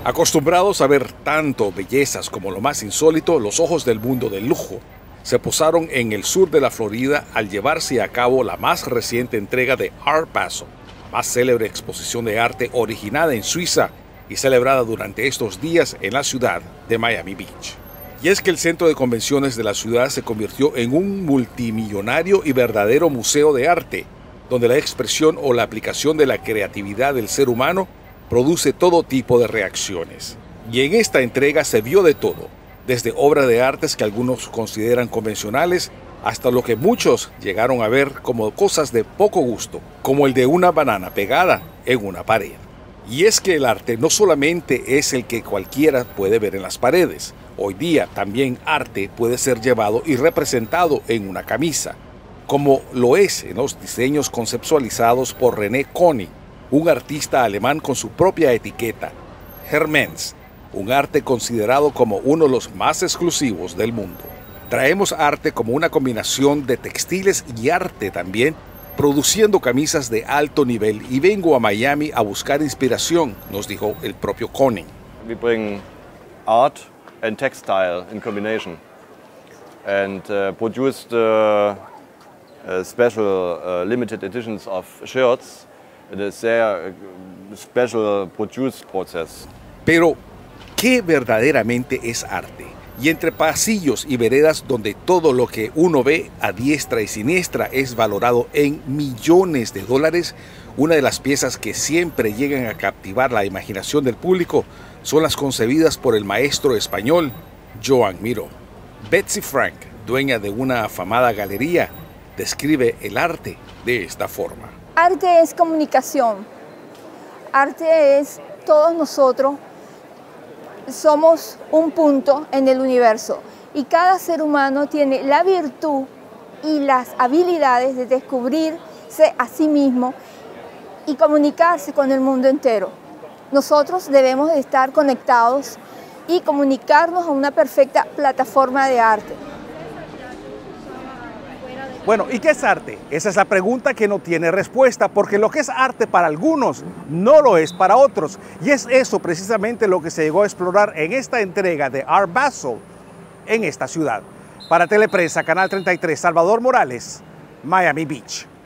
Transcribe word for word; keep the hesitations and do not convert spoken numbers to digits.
Acostumbrados a ver tanto bellezas como lo más insólito, los ojos del mundo del lujo se posaron en el sur de la Florida al llevarse a cabo la más reciente entrega de Art Basel, más célebre exposición de arte originada en Suiza y celebrada durante estos días en la ciudad de Miami Beach. Y es que el centro de convenciones de la ciudad se convirtió en un multimillonario y verdadero museo de arte, donde la expresión o la aplicación de la creatividad del ser humano produce todo tipo de reacciones. Y en esta entrega se vio de todo, desde obras de artes que algunos consideran convencionales, hasta lo que muchos llegaron a ver como cosas de poco gusto, como el de una banana pegada en una pared. Y es que el arte no solamente es el que cualquiera puede ver en las paredes. Hoy día también arte puede ser llevado y representado en una camisa, como lo es en los diseños conceptualizados por René Konig, un artista alemán con su propia etiqueta, Hermès, un arte considerado como uno de los más exclusivos del mundo. Traemos arte como una combinación de textiles y arte también, produciendo camisas de alto nivel, y vengo a Miami a buscar inspiración, nos dijo el propio Konig. We bring art and textile in combination and uh, produced uh, uh, special uh, limited editions of shirts. It is their special produce process. Pero, ¿qué verdaderamente es arte? Y entre pasillos y veredas donde todo lo que uno ve a diestra y siniestra es valorado en millones de dólares, una de las piezas que siempre llegan a captivar la imaginación del público son las concebidas por el maestro español Joan Miró. Betsy Frank, dueña de una afamada galería, describe el arte de esta forma. Arte es comunicación, arte es todos nosotros, somos un punto en el universo y cada ser humano tiene la virtud y las habilidades de descubrirse a sí mismo y comunicarse con el mundo entero. Nosotros debemos de estar conectados y comunicarnos a una perfecta plataforma de arte. Bueno, ¿y qué es arte? Esa es la pregunta que no tiene respuesta, porque lo que es arte para algunos no lo es para otros. Y es eso precisamente lo que se llegó a explorar en esta entrega de Art Basel en esta ciudad. Para Teleprensa, Canal treinta y tres, Salvador Morales, Miami Beach.